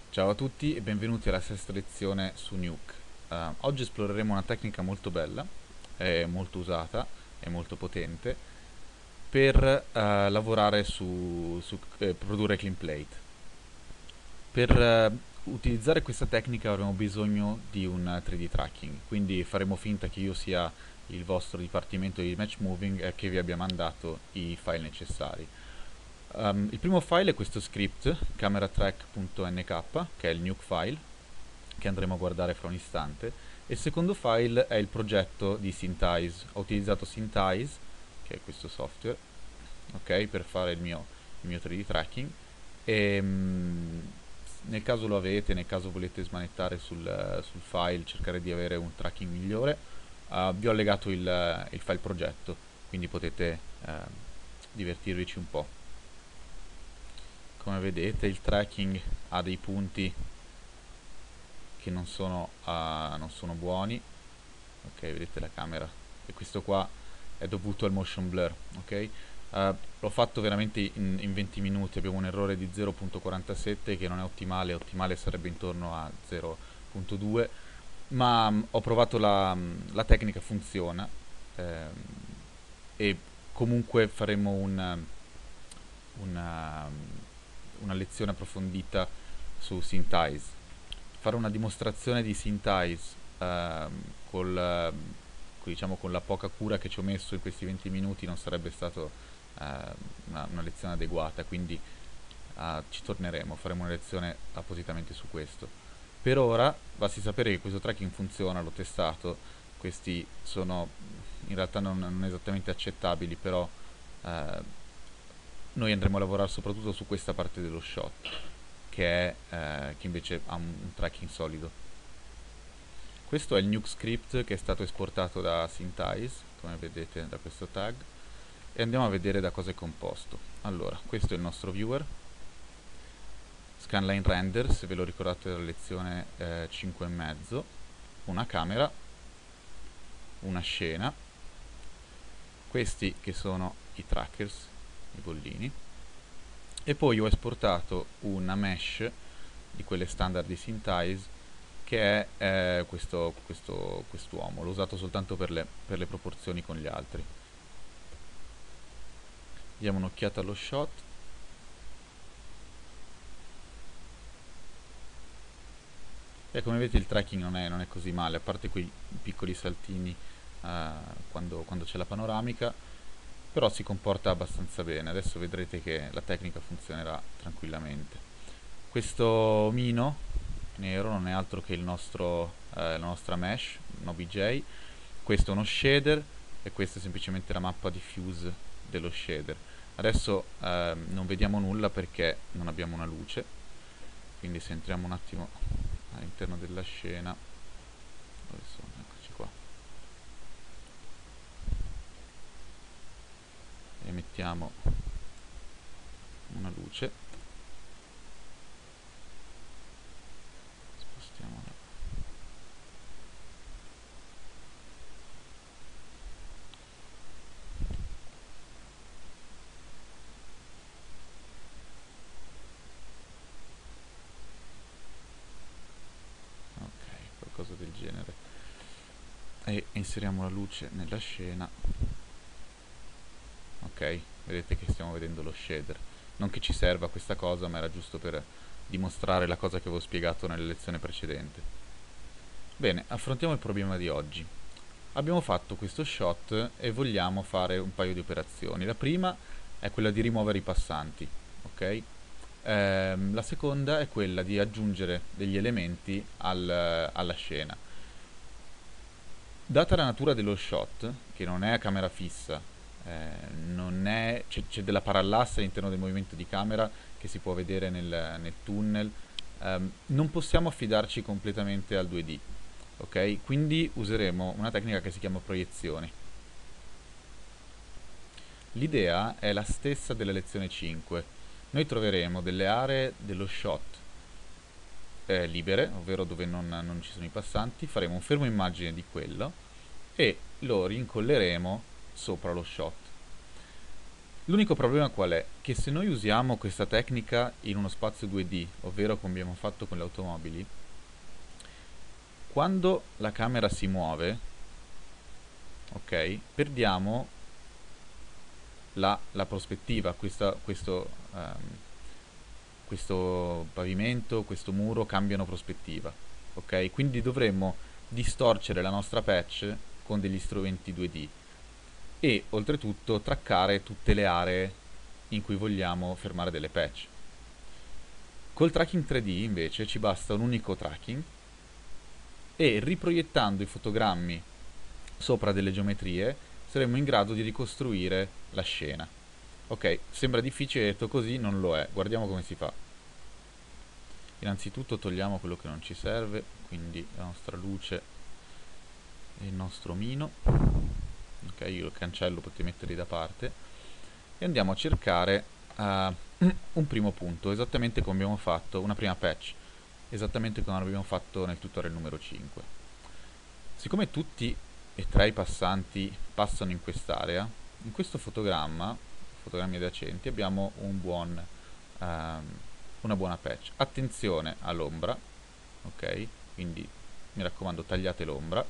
Ciao a tutti e benvenuti alla sesta lezione su Nuke. Oggi esploreremo una tecnica molto bella, molto usata e molto potente per lavorare su produrre clean plate. Per utilizzare questa tecnica avremo bisogno di un 3D tracking, quindi faremo finta che io sia il vostro dipartimento di match moving e che vi abbia mandato i file necessari. Il primo file è questo script, cameratrack.nk, che è il nuke file, che andremo a guardare fra un istante, e il secondo file è il progetto di Synthise. Ho utilizzato Synthise, che è questo software, ok, per fare il mio 3D tracking, e nel caso lo avete, nel caso volete smanettare sul file, cercare di avere un tracking migliore, vi ho allegato il file progetto, quindi potete divertirvici un po'. Come vedete il tracking ha dei punti che non sono buoni, ok, vedete la camera, e questo qua è dovuto al motion blur, ok? L'ho fatto veramente in 20 minuti, abbiamo un errore di 0.47 che non è ottimale, ottimale sarebbe intorno a 0.2, ma ho provato la tecnica, funziona, ehm, e comunque faremo una, una lezione approfondita su Synthise. Fare una dimostrazione di Synthise diciamo, con la poca cura che ci ho messo in questi 20 minuti non sarebbe stato una lezione adeguata, quindi ci torneremo, faremo una lezione appositamente su questo. Per ora basti sapere che questo tracking funziona, l'ho testato, questi sono in realtà non esattamente accettabili, però noi andremo a lavorare soprattutto su questa parte dello shot, che invece ha un tracking solido. Questo è il nuke script che è stato esportato da Synthise, come vedete da questo tag, e andiamo a vedere da cosa è composto. Allora, questo è il nostro viewer, scanline render, se ve lo ricordate dalla lezione 5,5, una camera, una scena, questi che sono i trackers, i bollini, e poi ho esportato una mesh di quelle standard di Synthise che è quest'uomo. L'ho usato soltanto per le proporzioni con gli altri. Diamo un'occhiata allo shot. E come vedete il tracking non è così male, a parte quei piccoli saltini quando c'è la panoramica, però si comporta abbastanza bene. Adesso vedrete che la tecnica funzionerà tranquillamente. Questo omino nero non è altro che la nostra mesh, un OBJ. Questo è uno shader e questa è semplicemente la mappa diffuse dello shader. Adesso non vediamo nulla perché non abbiamo una luce, quindi se entriamo un attimo all'interno della scena, dove sono? Eccoci qua, e mettiamo una luce, spostiamola. Ok, qualcosa del genere, e inseriamo la luce nella scena. Ok, vedete che stiamo vedendo lo shader, non che ci serva questa cosa, ma era giusto per dimostrare la cosa che avevo spiegato nella lezione precedente. Bene, affrontiamo il problema di oggi. Abbiamo fatto questo shot e vogliamo fare un paio di operazioni. La prima è quella di rimuovere i passanti, ok? La seconda è quella di aggiungere degli elementi alla scena. Data la natura dello shot, che non è a camera fissa, c'è della parallasse all'interno del movimento di camera che si può vedere nel tunnel, non possiamo affidarci completamente al 2D, ok? Quindi useremo una tecnica che si chiama proiezione. L'idea è la stessa della lezione 5. Noi troveremo delle aree dello shot libere, ovvero dove non ci sono i passanti, faremo un fermo immagine di quello e lo rincolleremo sopra lo shot. L'unico problema qual è? Che se noi usiamo questa tecnica in uno spazio 2D, ovvero come abbiamo fatto con le automobili, quando la camera si muove, ok, perdiamo la prospettiva, questo pavimento, questo muro cambiano prospettiva, ok? Quindi dovremmo distorcere la nostra patch con degli strumenti 2D e oltretutto traccare tutte le aree in cui vogliamo fermare delle patch. Col tracking 3D invece ci basta un unico tracking e riproiettando i fotogrammi sopra delle geometrie saremo in grado di ricostruire la scena. Ok, sembra difficile, detto così non lo è. Guardiamo come si fa. Innanzitutto togliamo quello che non ci serve, quindi la nostra luce e il nostro omino. Ok, io il cancello potete metterli da parte. E andiamo a cercare un primo punto, esattamente come abbiamo fatto, una prima patch, esattamente come abbiamo fatto nel tutorial numero 5. Siccome tutti e tre i passanti passano in quest'area, in questo fotogrammi adiacenti, abbiamo una buona patch. Attenzione all'ombra, ok? Quindi mi raccomando tagliate l'ombra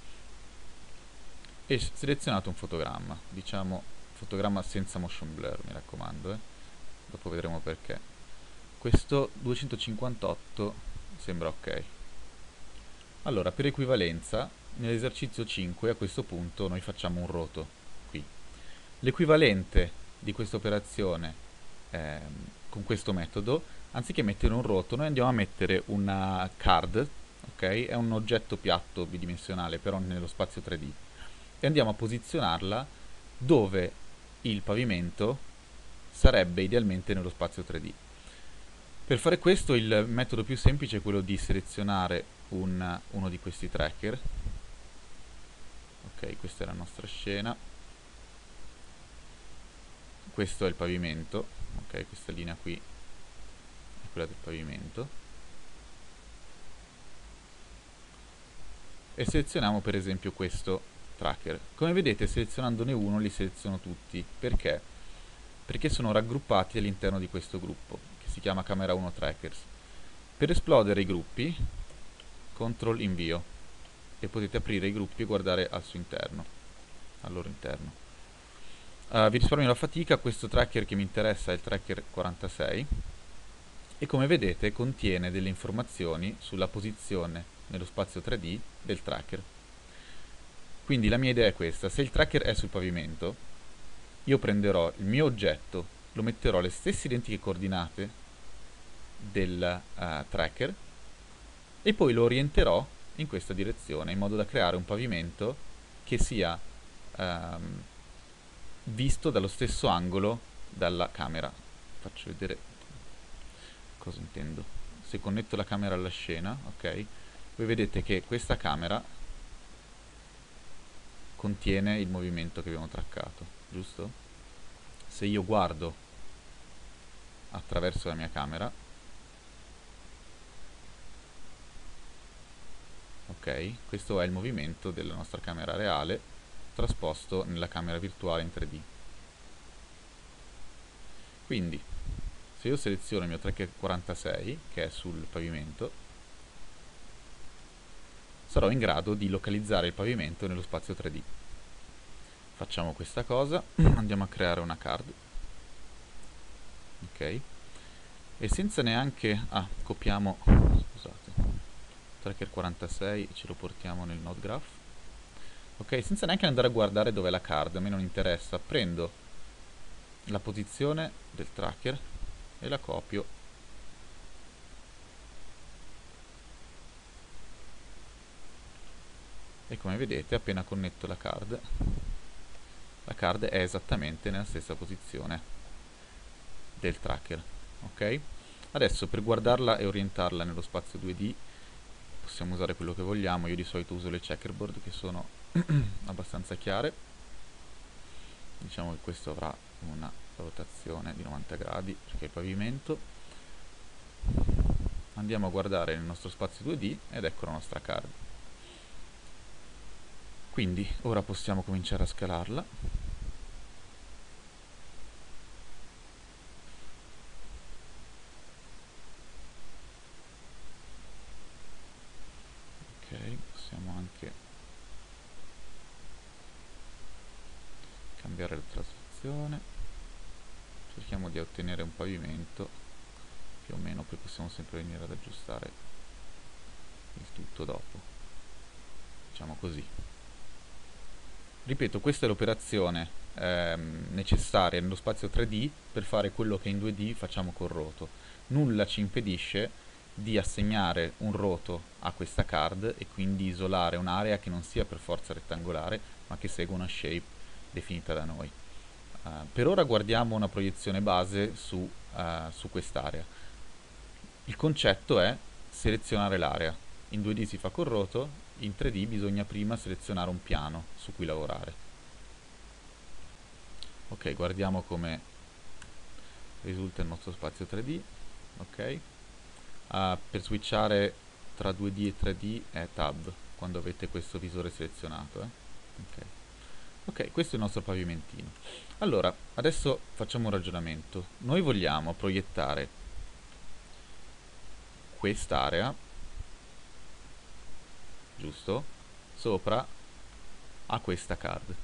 e selezionate un fotogramma, diciamo fotogramma senza motion blur, mi raccomando, dopo vedremo perché. Questo 258 sembra ok. Allora, per equivalenza, nell'esercizio 5 a questo punto noi facciamo un roto qui. L'equivalente di questa operazione con questo metodo, anziché mettere un roto, noi andiamo a mettere una card, ok? È un oggetto piatto bidimensionale, però nello spazio 3D, e andiamo a posizionarla dove il pavimento sarebbe idealmente nello spazio 3D. Per fare questo il metodo più semplice è quello di selezionare uno di questi tracker. Ok, questa è la nostra scena. Questo è il pavimento. Ok, questa linea qui è quella del pavimento. E selezioniamo per esempio questo tracker. Come vedete, selezionandone uno li seleziono tutti. Perché? Perché sono raggruppati all'interno di questo gruppo, che si chiama Camera 1 Trackers. Per esplodere i gruppi, CTRL invio, e potete aprire i gruppi e guardare al loro interno. Vi risparmio la fatica, questo tracker che mi interessa è il tracker 46 e come vedete contiene delle informazioni sulla posizione nello spazio 3D del tracker. Quindi la mia idea è questa: se il tracker è sul pavimento, io prenderò il mio oggetto, lo metterò alle stesse identiche coordinate del tracker e poi lo orienterò in questa direzione in modo da creare un pavimento che sia visto dallo stesso angolo dalla camera. Faccio vedere cosa intendo. Se connetto la camera alla scena, ok, voi vedete che questa camera contiene il movimento che abbiamo traccato, giusto? Se io guardo attraverso la mia camera, ok, questo è il movimento della nostra camera reale trasposto nella camera virtuale in 3D. Quindi, se io seleziono il mio tracker 46, che è sul pavimento, sarò in grado di localizzare il pavimento nello spazio 3D. Facciamo questa cosa, andiamo a creare una card, ok, e senza neanche... copiamo, scusate, tracker 46 ce lo portiamo nel node graph, ok, senza neanche andare a guardare dov'è la card, a me non interessa, prendo la posizione del tracker e la copio e come vedete appena connetto la card è esattamente nella stessa posizione del tracker, ok? Adesso per guardarla e orientarla nello spazio 2D possiamo usare quello che vogliamo, io di solito uso le checkerboard che sono abbastanza chiare. Diciamo che questo avrà una rotazione di 90 gradi perché è il pavimento. Andiamo a guardare nel nostro spazio 2D ed ecco la nostra card. Quindi ora possiamo cominciare a scalarla. possiamo anche cambiare la traslazione, cerchiamo di ottenere un pavimento più o meno, poi possiamo sempre venire ad aggiustare il tutto dopo, facciamo così. Ripeto, questa è l'operazione necessaria nello spazio 3D per fare quello che in 2D facciamo col roto. Nulla ci impedisce di assegnare un roto a questa card e quindi isolare un'area che non sia per forza rettangolare, ma che segua una shape definita da noi. Per ora guardiamo una proiezione base su quest'area. Il concetto è selezionare l'area. In 2D si fa col roto, in 3D bisogna prima selezionare un piano su cui lavorare. Ok, guardiamo come risulta il nostro spazio 3D. Ok. Per switchare tra 2D e 3D è Tab, quando avete questo visore selezionato. Ok. Ok, questo è il nostro pavimentino. Allora, adesso facciamo un ragionamento. Noi vogliamo proiettare quest'area, giusto, sopra a questa card.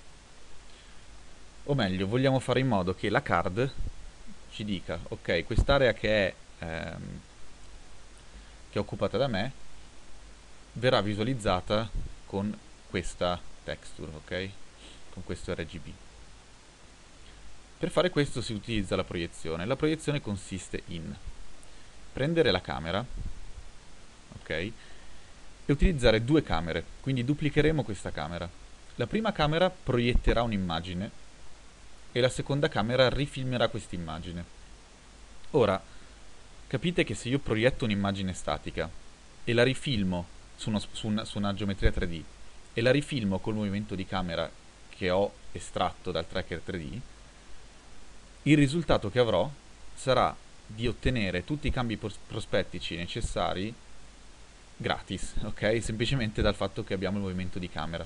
O meglio, vogliamo fare in modo che la card ci dica, ok, quest'area che è occupata da me verrà visualizzata con questa texture, ok? Con questo RGB. Per fare questo si utilizza la proiezione. La proiezione consiste in prendere la camera, ok? E utilizzare due camere, quindi duplicheremo questa camera. La prima camera proietterà un'immagine e la seconda camera rifilmerà questa immagine. Ora, capite che se io proietto un'immagine statica e la rifilmo su una geometria 3D e la rifilmo col movimento di camera che ho estratto dal tracker 3D, il risultato che avrò sarà di ottenere tutti i cambi prospettici necessari gratis, ok? Semplicemente dal fatto che abbiamo il movimento di camera.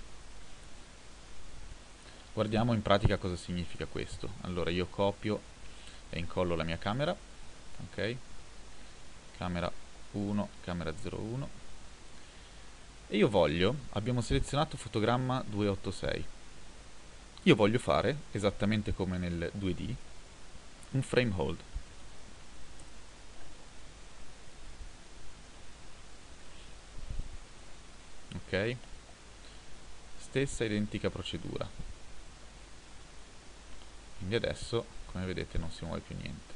Guardiamo in pratica cosa significa questo. Allora io copio e incollo la mia camera, ok? Camera 1, camera 01. E io voglio, abbiamo selezionato fotogramma 286. Io voglio fare, esattamente come nel 2D, un frame hold. Ok? Stessa identica procedura. Quindi adesso, come vedete, non si muove più niente.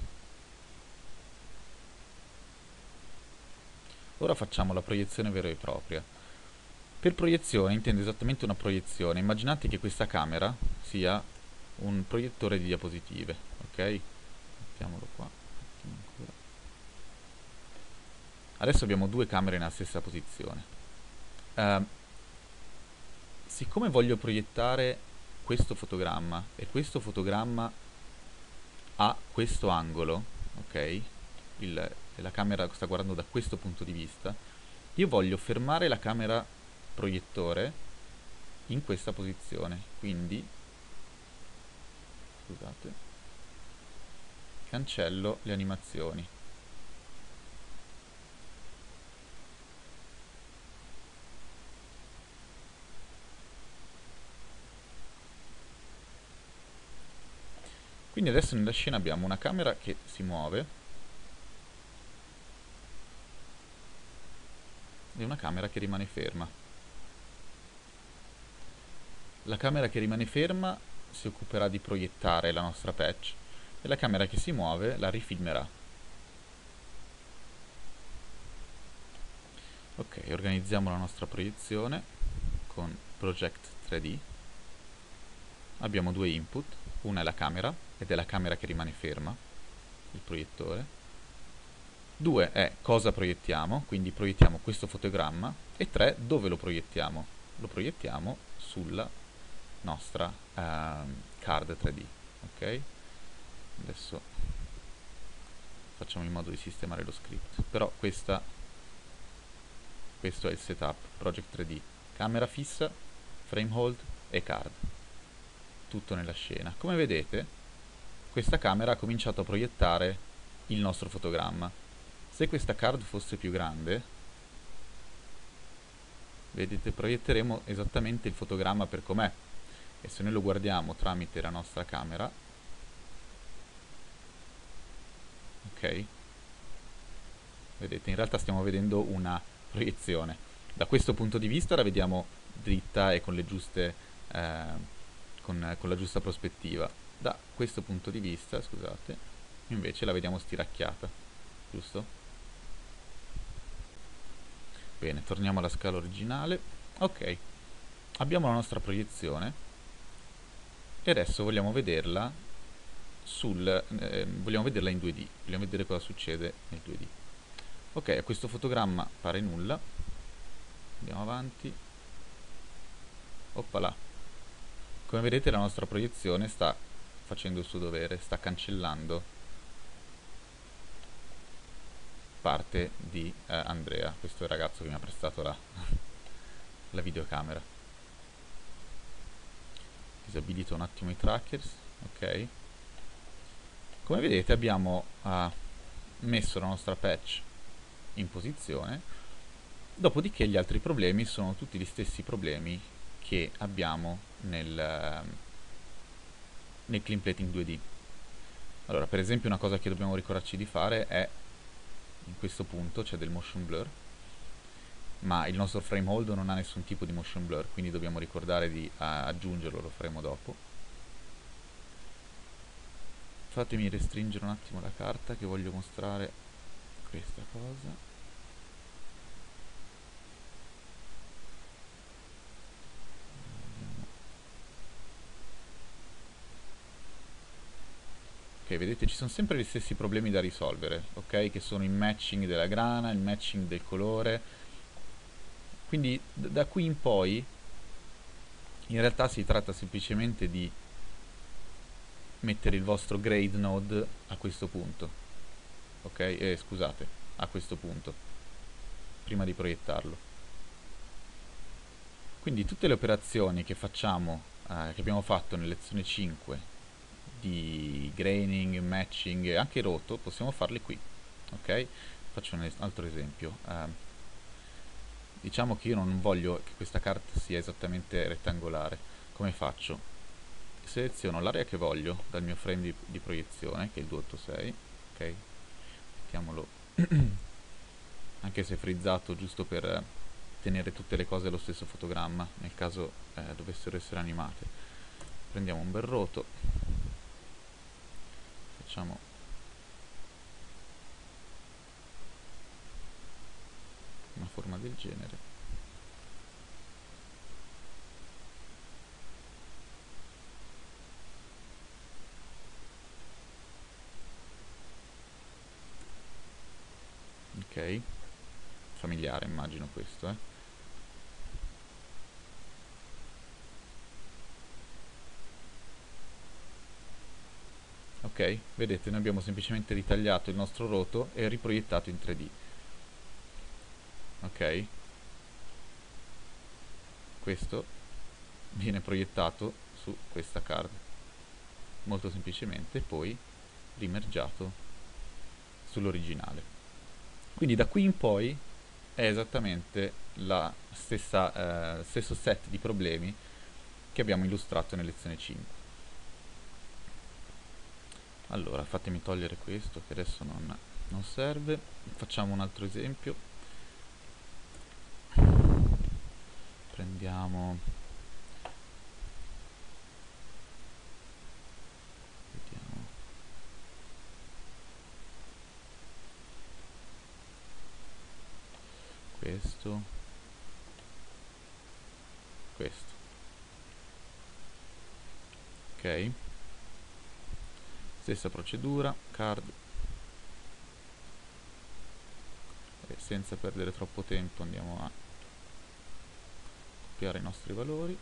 Ora facciamo la proiezione vera e propria. Per proiezione intendo esattamente una proiezione. Immaginate che questa camera sia un proiettore di diapositive, ok? Mettiamolo qua. Adesso abbiamo due camere nella stessa posizione. Siccome voglio proiettare questo fotogramma e questo fotogramma ha questo angolo, ok? La camera sta guardando da questo punto di vista, io voglio fermare la camera proiettore in questa posizione, quindi scusate, cancello le animazioni. Quindi adesso nella scena abbiamo una camera che si muove e una camera che rimane ferma. La camera che rimane ferma si occuperà di proiettare la nostra patch e la camera che si muove la rifilmerà. Ok, organizziamo la nostra proiezione con Project 3D. Abbiamo due input, una è la camera ed è la camera che rimane ferma, il proiettore. Due è cosa proiettiamo, quindi proiettiamo questo fotogramma. E tre, dove lo proiettiamo? Lo proiettiamo sulla nostra card 3D, ok? Adesso facciamo in modo di sistemare lo script, però questo è il setup Project 3D, camera fissa, frame hold e card, tutto nella scena. Come vedete, questa camera ha cominciato a proiettare il nostro fotogramma. Se questa card fosse più grande, vedete, proietteremo esattamente il fotogramma per com'è. E se noi lo guardiamo tramite la nostra camera, ok, vedete, in realtà stiamo vedendo una proiezione. Da questo punto di vista la vediamo dritta e con le giuste, con la giusta prospettiva. Da questo punto di vista, scusate, invece la vediamo stiracchiata, giusto? Bene, torniamo alla scala originale. Ok, abbiamo la nostra proiezione e adesso vogliamo vederla vogliamo vederla in 2D, vogliamo vedere cosa succede nel 2D. Ok, a questo fotogramma pare nulla. Andiamo avanti. Oppala. Come vedete la nostra proiezione sta facendo il suo dovere, sta cancellando parte di Andrea, questo è il ragazzo che mi ha prestato la videocamera. Disabilito un attimo i trackers, ok. Come vedete abbiamo messo la nostra patch in posizione, dopodiché gli altri problemi sono tutti gli stessi problemi che abbiamo nel clean plating 2D. Allora, per esempio una cosa che dobbiamo ricordarci di fare è, in questo punto c'è del motion blur, ma il nostro frame hold non ha nessun tipo di motion blur, quindi dobbiamo ricordare di aggiungerlo, lo faremo dopo. Fatemi restringere un attimo la carta che voglio mostrare questa cosa. Ok, vedete ci sono sempre gli stessi problemi da risolvere, ok? Che sono il matching della grana, il matching del colore. Quindi da qui in poi in realtà si tratta semplicemente di mettere il vostro grade node a questo punto, ok? Scusate, a questo punto, prima di proiettarlo. Quindi tutte le operazioni che facciamo, che abbiamo fatto nella lezione 5 di graining, matching e anche roto, possiamo farle qui, ok? Faccio un altro esempio. Diciamo che io non voglio che questa carta sia esattamente rettangolare. Come faccio? Seleziono l'area che voglio dal mio frame di proiezione, che è il 286, ok? Mettiamolo anche se frizzato, giusto per tenere tutte le cose allo stesso fotogramma, nel caso dovessero essere animate. Prendiamo un bel roto, facciamo una forma del genere. Ok, familiare immagino questo, Ok, vedete, noi abbiamo semplicemente ritagliato il nostro roto e riproiettato in 3D. Ok, questo viene proiettato su questa card, molto semplicemente, poi rimergiato sull'originale. Quindi da qui in poi è esattamente stesso set di problemi che abbiamo illustrato nella lezione 5. Allora, fatemi togliere questo che adesso non serve. Facciamo un altro esempio. Prendiamo, vediamo, questo, questo. Ok, stessa procedura, card, e senza perdere troppo tempo andiamo a copiare i nostri valori.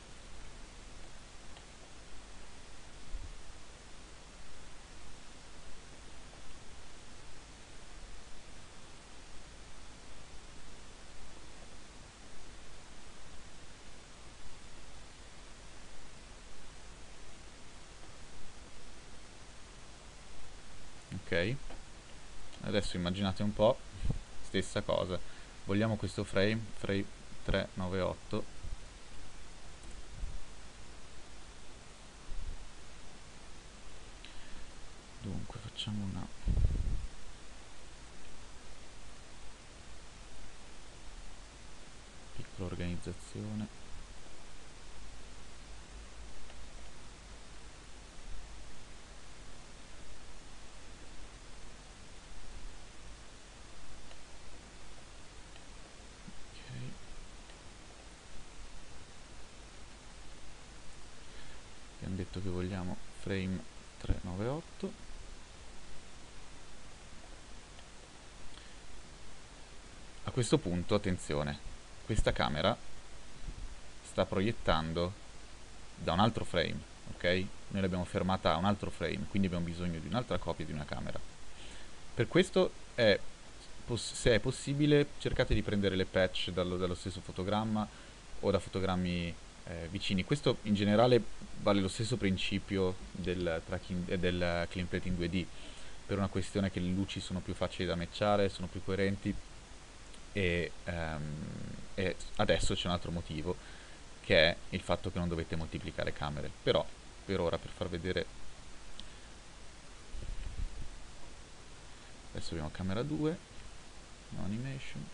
Ok, adesso immaginate un po', stessa cosa, vogliamo questo frame 398. Dunque facciamo una piccola organizzazione. Ok, abbiamo detto che vogliamo frame 398. A questo punto, attenzione, questa camera sta proiettando da un altro frame, ok? Noi l'abbiamo fermata a un altro frame, quindi abbiamo bisogno di un'altra copia di una camera. Per questo se è possibile, cercate di prendere le patch dallo stesso fotogramma o da fotogrammi vicini. Questo in generale vale lo stesso principio del tracking, del clean plating 2D, per una questione che le luci sono più facili da matchare, sono più coerenti e adesso c'è un altro motivo, che è il fatto che non dovete moltiplicare camere. Però per ora, per far vedere, adesso abbiamo camera 2, no animation,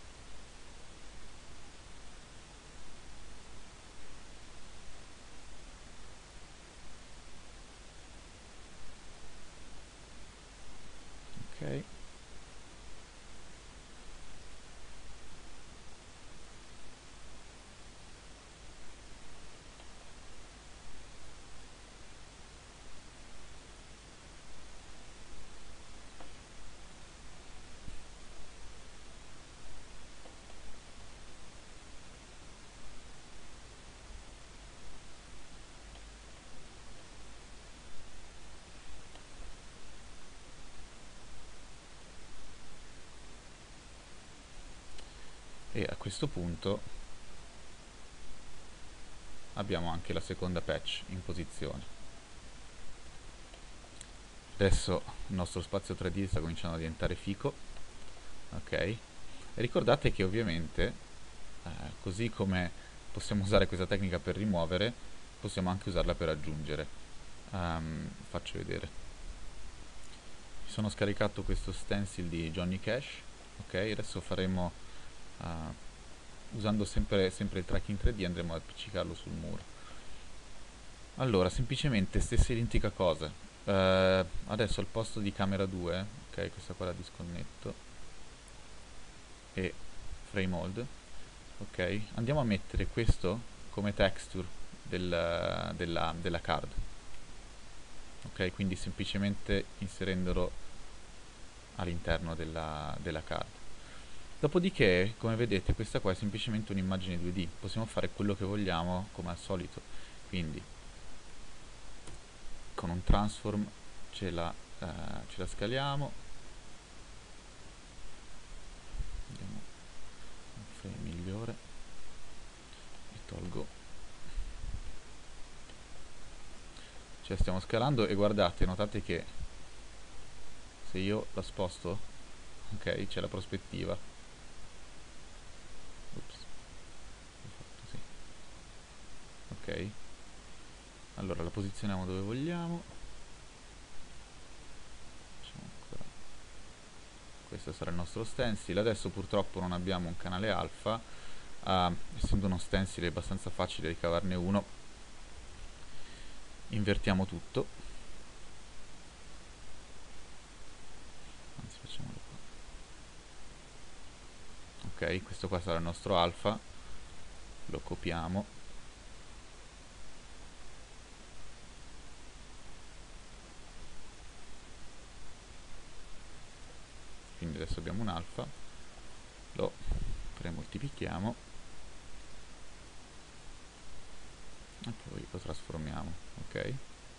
ok. E a questo punto abbiamo anche la seconda patch in posizione. Adesso il nostro spazio 3D sta cominciando a diventare fico, ok? E ricordate che ovviamente, così come possiamo usare questa tecnica per rimuovere, possiamo anche usarla per aggiungere. Faccio vedere. Mi sono scaricato questo stencil di Johnny Cash, ok? Adesso faremo, usando sempre il tracking 3D, andremo ad appiccicarlo sul muro. Allora, semplicemente stessa identica cosa. Adesso al posto di camera 2, ok, questa qua la disconnetto, e frame hold, ok, andiamo a mettere questo come texture della card, ok, quindi semplicemente inserendolo all'interno della card. Dopodiché, come vedete, questa qua è semplicemente un'immagine 2D, possiamo fare quello che vogliamo come al solito, quindi con un transform ce la scaliamo, andiamo un frame migliore e tolgo, ce la stiamo scalando e guardate, notate che se io la sposto, ok, c'è la prospettiva. Ups, l'ho fatto sì. Ok, allora la posizioniamo dove vogliamo. Facciamo ancora. Questo sarà il nostro stencil. Adesso purtroppo non abbiamo un canale alfa, essendo uno stencil è abbastanza facile ricavarne uno. Invertiamo tutto, anzi facciamolo qua. Ok, questo qua sarà il nostro alfa, lo copiamo, quindi adesso abbiamo un alfa, lo premoltiplichiamo e poi lo trasformiamo, ok?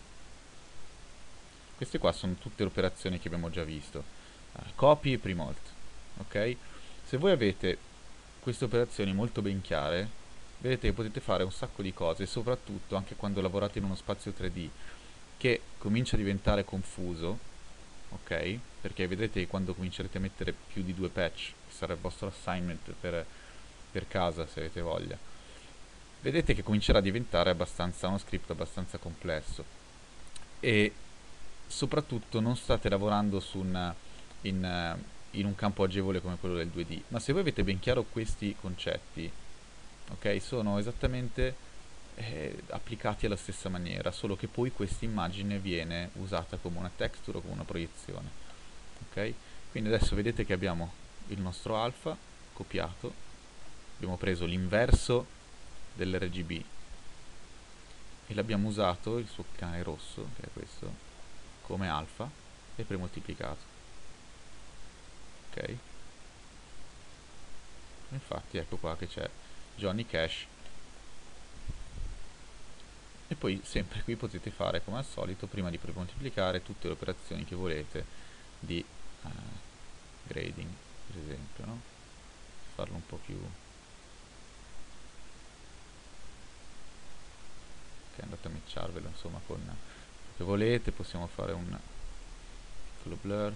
Queste qua sono tutte le operazioni che abbiamo già visto, copy e premolt, ok? Se voi avete queste operazioni molto ben chiare, vedete che potete fare un sacco di cose, soprattutto anche quando lavorate in uno spazio 3D che comincia a diventare confuso, ok? Perché vedete che quando comincerete a mettere più di due patch, che sarà il vostro assignment per per casa se avete voglia, vedete che comincerà a diventare uno script abbastanza complesso e soprattutto non state lavorando in, in un campo agevole come quello del 2D, ma se voi avete ben chiaro questi concetti, ok, sono esattamente applicati alla stessa maniera, solo che poi questa immagine viene usata come una texture o come una proiezione, ok? Quindi adesso vedete che abbiamo il nostro alfa copiato, abbiamo preso l'inverso dell'RGB e l'abbiamo usato, il suo canale rosso, che è questo, come alfa e premoltiplicato, ok? Infatti ecco qua che c'è Johnny Cash e poi sempre qui potete fare come al solito, prima di premoltiplicare, tutte le operazioni che volete di grading, per esempio, no? Farlo un po' più, che andate a matcharvelo insomma con quello che volete. Possiamo fare un piccolo blur,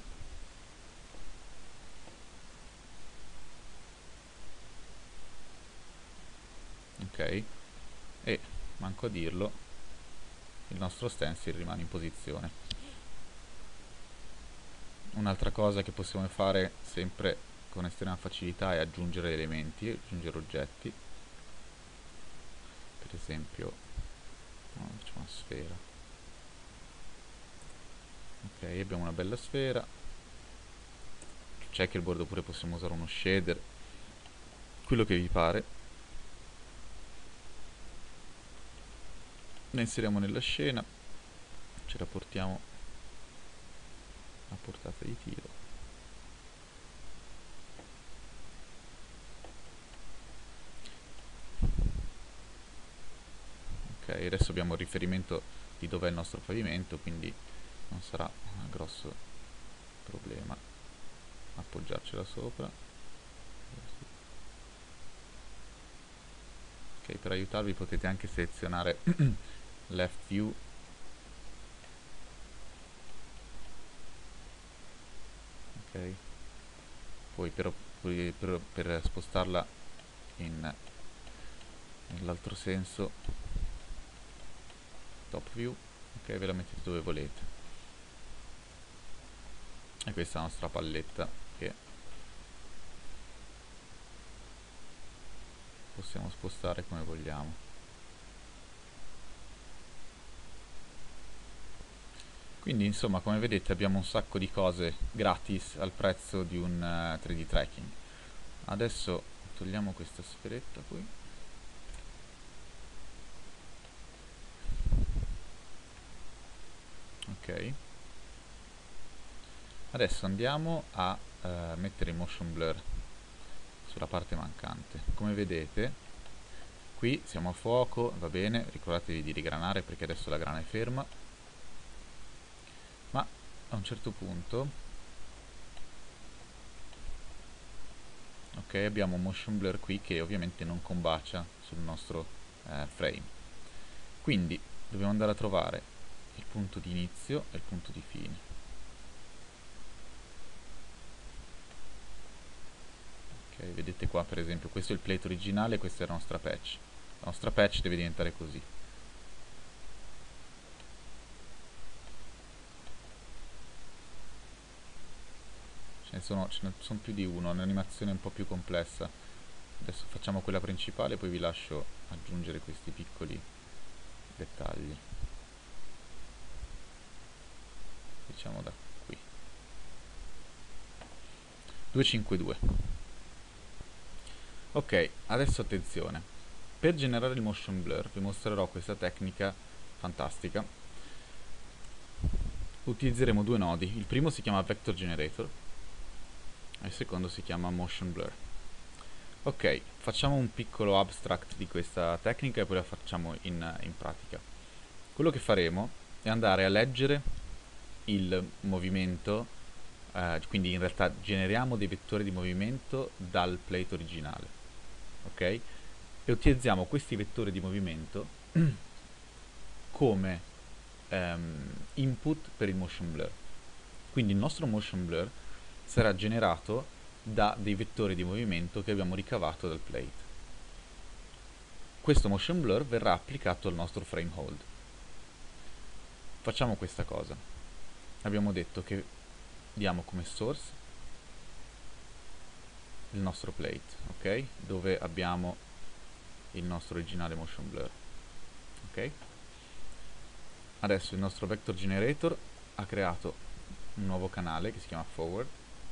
ok, e manco a dirlo il nostro stencil rimane in posizione. Un'altra cosa che possiamo fare sempre con estrema facilità è aggiungere elementi, aggiungere oggetti, per esempio facciamo una sfera, ok, abbiamo una bella sfera, checkerboard, oppure possiamo usare uno shader, quello che vi pare. La inseriamo nella scena, ce la portiamo a portata di tiro, ok, adesso abbiamo il riferimento di dov'è il nostro pavimento, quindi non sarà un grosso problema appoggiarcela sopra. Ok, per aiutarvi potete anche selezionare left view, ok, poi per spostarla nell'altro senso top view, ok, ve la mettete dove volete. E questa è la nostra palletta che possiamo spostare come vogliamo. Quindi insomma, come vedete, abbiamo un sacco di cose gratis al prezzo di un 3D tracking. Adesso togliamo questa sferetta qui, ok, adesso andiamo a mettere il motion blur sulla parte mancante. Come vedete qui siamo a fuoco, va bene, ricordatevi di rigranare perché adesso la grana è ferma, ma a un certo punto, ok, abbiamo un motion blur qui che ovviamente non combacia sul nostro frame, quindi dobbiamo andare a trovare il punto di inizio e il punto di fine. Ok, vedete qua per esempio questo è il plate originale, questa è la nostra patch. La nostra patch deve diventare così. Ce ne sono più di uno, è un'animazione un po' più complessa. Adesso facciamo quella principale, poi vi lascio aggiungere questi piccoli dettagli. Diciamo da qui. 252. Ok, adesso attenzione. Per generare il motion blur vi mostrerò questa tecnica fantastica. Utilizzeremo due nodi. Il primo si chiama Vector Generator e il secondo si chiama Motion Blur. Ok, facciamo un piccolo abstract di questa tecnica e poi la facciamo in pratica. Quello che faremo è andare a leggere il movimento, quindi in realtà generiamo dei vettori di movimento dal plate originale, ok? E utilizziamo questi vettori di movimento come input per il motion blur. Quindi il nostro motion blur sarà generato da dei vettori di movimento che abbiamo ricavato dal plate. Questo motion blur verrà applicato al nostro frame hold. Facciamo questa cosa. Abbiamo detto che diamo come source il nostro plate, ok? Dove abbiamo il nostro originale motion blur, ok? Adesso il nostro vector generator ha creato un nuovo canale che si chiama forward,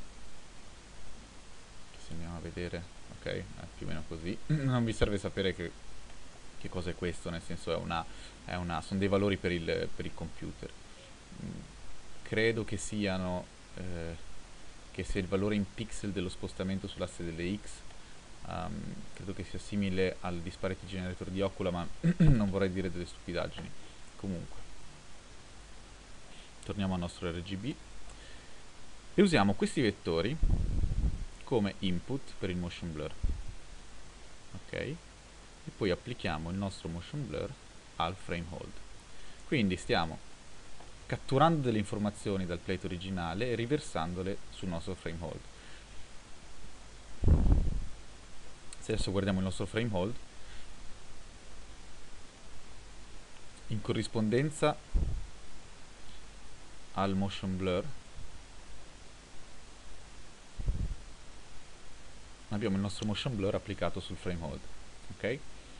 che se andiamo a vedere, ok, è più o meno così. Non vi serve sapere che cosa è questo, nel senso sono dei valori per il computer. Credo che siano che sia il valore in pixel dello spostamento sull'asse delle X. Credo che sia simile al disparity generator di Ocula, ma non vorrei dire delle stupidaggini. Comunque, torniamo al nostro RGB e usiamo questi vettori come input per il motion blur, ok? E poi applichiamo il nostro motion blur al frame hold. Quindi stiamo catturando delle informazioni dal plate originale e riversandole sul nostro frame hold. Se adesso guardiamo il nostro frame hold, in corrispondenza al motion blur abbiamo il nostro motion blur applicato sul frame hold, ok?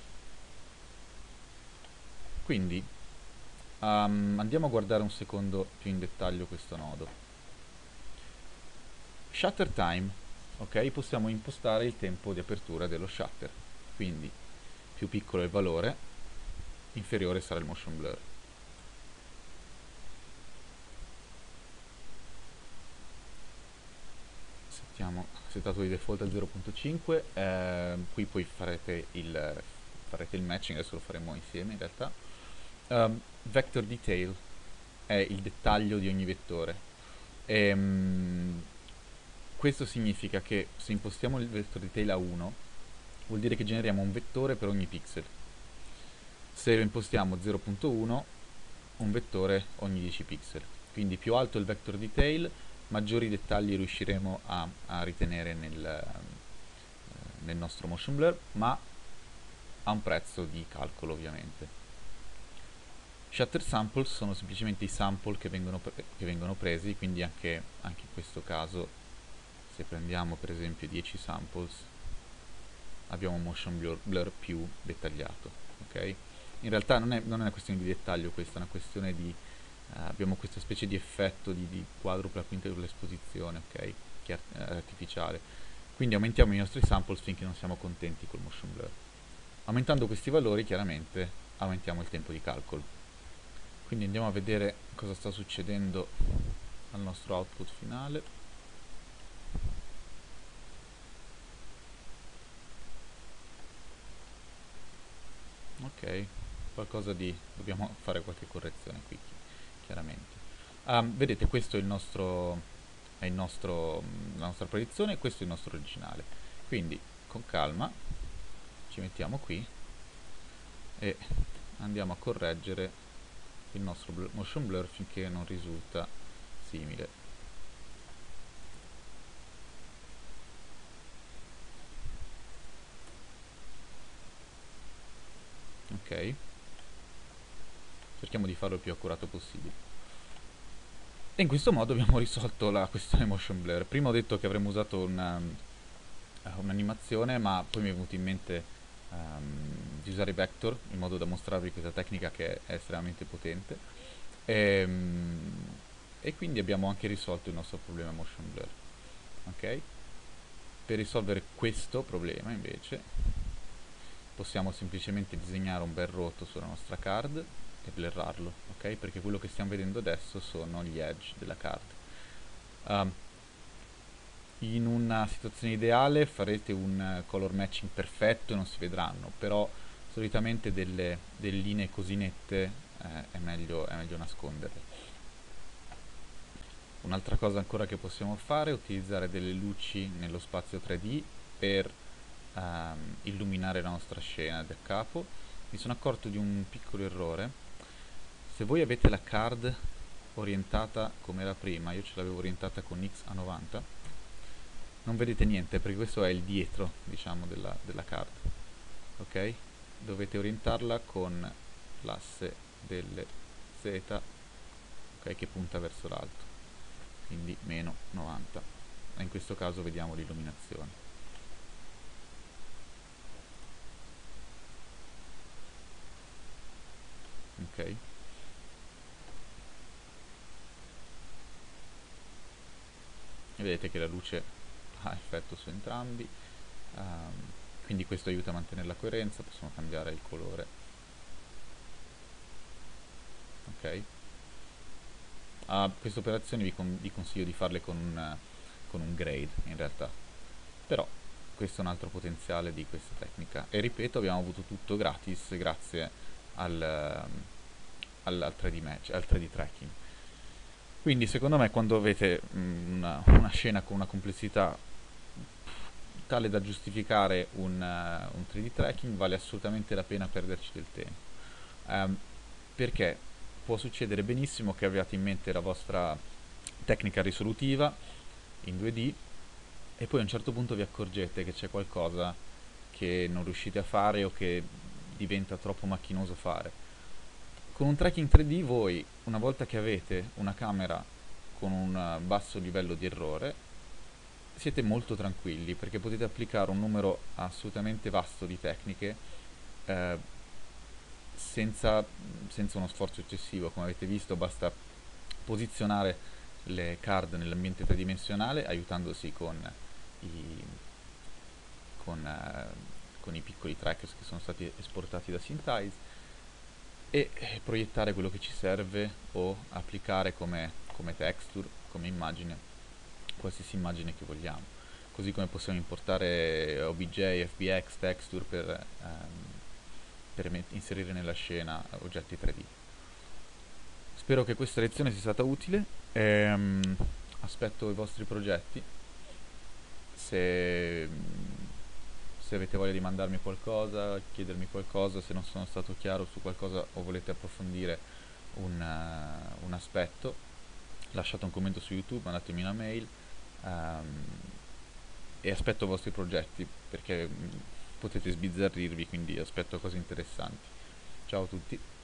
Quindi andiamo a guardare un secondo più in dettaglio questo nodo. Shutter time, ok? Possiamo impostare il tempo di apertura dello shutter, quindi più piccolo è il valore, inferiore sarà il motion blur. Settato di default al 0.5, qui poi farete il matching, adesso lo faremo insieme in realtà. Vector detail è il dettaglio di ogni vettore. Questo significa che se impostiamo il vector detail a 1, vuol dire che generiamo un vettore per ogni pixel. Se lo impostiamo 0.1, un vettore ogni 10 pixel. Quindi più alto il vector detail, maggiori dettagli riusciremo a ritenere nel nostro motion blur, ma a un prezzo di calcolo ovviamente. Shutter samples sono semplicemente i sample che vengono presi, quindi anche in questo caso, se prendiamo per esempio 10 samples, abbiamo un motion blur più dettagliato, ok? In realtà non è una questione di dettaglio, questa è una questione di abbiamo questa specie di effetto di quadrupla, quintupla esposizione, ok? Che è artificiale. Quindi aumentiamo i nostri samples finché non siamo contenti col motion blur. Aumentando questi valori, chiaramente, aumentiamo il tempo di calcolo. Quindi andiamo a vedere cosa sta succedendo al nostro output finale. Ok, dobbiamo fare qualche correzione qui, chiaramente. Vedete, questo è la nostra proiezione e questo è il nostro originale. Quindi con calma ci mettiamo qui e andiamo a correggere il nostro motion blur finché non risulta simile. Ok, cerchiamo di farlo il più accurato possibile. E in questo modo abbiamo risolto la questione motion blur. Prima ho detto che avremmo usato un'animazione, ma poi mi è venuto in mente di usare i vector in modo da mostrarvi questa tecnica che è estremamente potente. E quindi abbiamo anche risolto il nostro problema motion blur. Ok? Per risolvere questo problema invece possiamo semplicemente disegnare un bel rotto sulla nostra card e blurrarlo, ok? Perché quello che stiamo vedendo adesso sono gli edge della card. In una situazione ideale farete un color matching perfetto e non si vedranno, però solitamente delle linee così nette è meglio nasconderle. Un'altra cosa ancora che possiamo fare è utilizzare delle luci nello spazio 3D per illuminare la nostra scena da capo. Mi sono accorto di un piccolo errore. Se voi avete la card orientata come era prima, io ce l'avevo orientata con X a 90, non vedete niente perché questo è il dietro, diciamo, della card, ok? Dovete orientarla con l'asse delle z, ok, che punta verso l'alto, quindi meno 90. E in questo caso vediamo l'illuminazione. Ok? E vedete che la luce ha effetto su entrambi, quindi questo aiuta a mantenere la coerenza. Possiamo cambiare il colore, ok? A queste operazioni vi consiglio di farle con un grade in realtà, però questo è un altro potenziale di questa tecnica. E ripeto, abbiamo avuto tutto gratis grazie al 3D match, al 3D tracking. Quindi secondo me quando avete una scena con una complessità tale da giustificare un 3D tracking, vale assolutamente la pena perderci del tempo. Ehm, Perché può succedere benissimo che abbiate in mente la vostra tecnica risolutiva in 2D e poi a un certo punto vi accorgete che c'è qualcosa che non riuscite a fare o che diventa troppo macchinoso fare. Con un tracking 3D voi, una volta che avete una camera con un basso livello di errore, siete molto tranquilli perché potete applicare un numero assolutamente vasto di tecniche eh, senza, senza uno sforzo eccessivo. Come avete visto, basta posizionare le card nell'ambiente tridimensionale aiutandosi i, con, con i piccoli trackers che sono stati esportati da Synthesize e proiettare quello che ci serve o applicare come texture, come immagine, qualsiasi immagine che vogliamo. Così come possiamo importare OBJ, FBX, texture per inserire nella scena oggetti 3D. Spero che questa lezione sia stata utile. Aspetto i vostri progetti. Se, se avete voglia di mandarmi qualcosa, chiedermi qualcosa, se non sono stato chiaro su qualcosa o volete approfondire un aspetto, lasciate un commento su YouTube, mandatemi una mail e aspetto i vostri progetti perché potete sbizzarrirvi, quindi aspetto cose interessanti. Ciao a tutti.